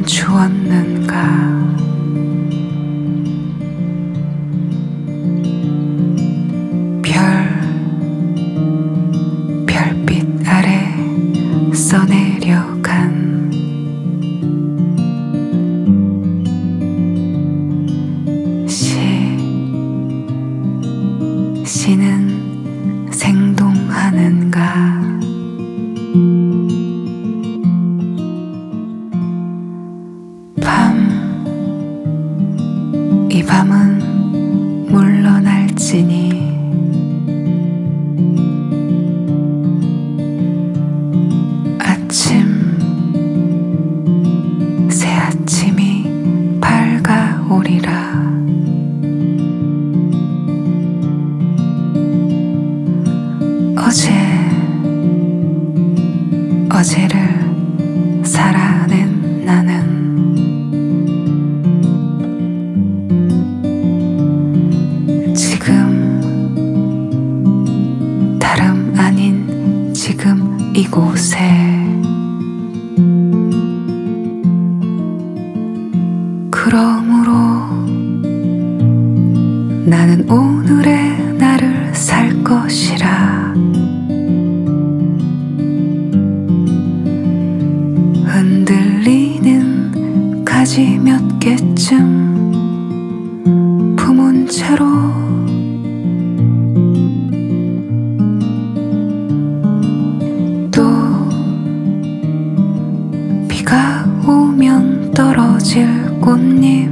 주었는가. 별빛 아래 써내려간 시는 생동하는가. 이 밤은 물러날지니 새 아침이 밝아오리라. 어제를 살아낸 나는 지금 다름 아닌 지금 이곳에 그러므로 나는 오늘의 나를 살 것이라. 흔들리는 가지 몇 개쯤 품은 채로 또 비가 오면 떨어질 꽃잎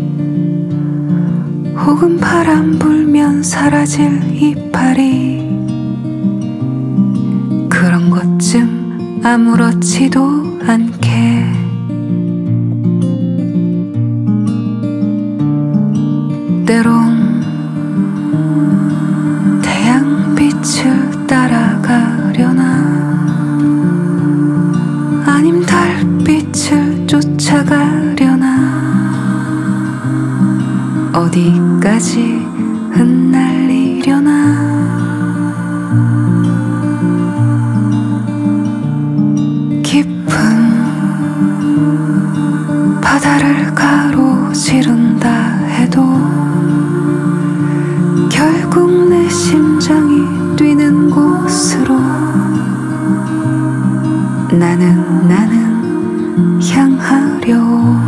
혹은 바람 불면 사라질 이파리 그런 것쯤 아무렇지도 않게 때론 태양빛을 따라가려나 아님 달빛을 쫓아가려나 어디까지 흩날리려나. 바다를 가로지른다 해도 결국 내 심장이 뛰는 곳으로 나는 향하려.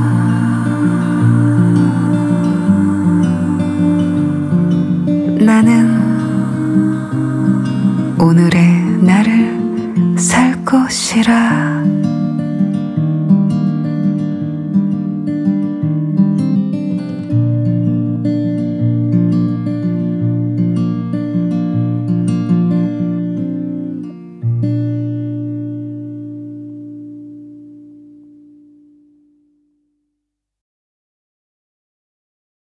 나는 오늘의 나를 살 것이라.